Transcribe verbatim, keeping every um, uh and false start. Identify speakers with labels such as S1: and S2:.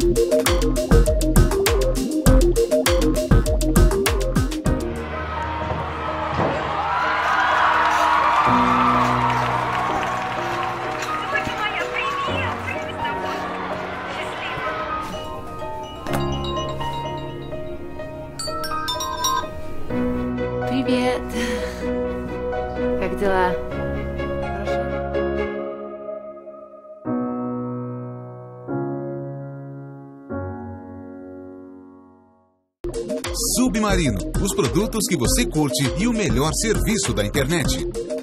S1: Привет. Как дела?
S2: Submarino, os produtos que você curte e o melhor serviço da internet.